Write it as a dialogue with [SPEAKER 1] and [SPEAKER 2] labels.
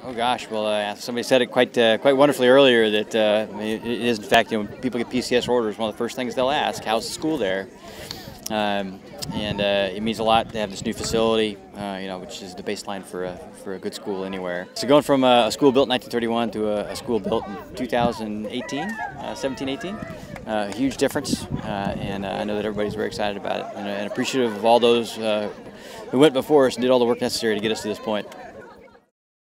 [SPEAKER 1] Oh gosh, well, somebody said it quite wonderfully earlier that it is in fact, when people get PCS orders, one of the first things they'll ask, how's the school there? It means a lot to have this new facility, which is the baseline for a good school anywhere. So going from a school built in 1931 to a school built in 2018, 17-18, a huge difference, and I know that everybody's very excited about it and appreciative of all those who went before us and did all the work necessary to get us to this point.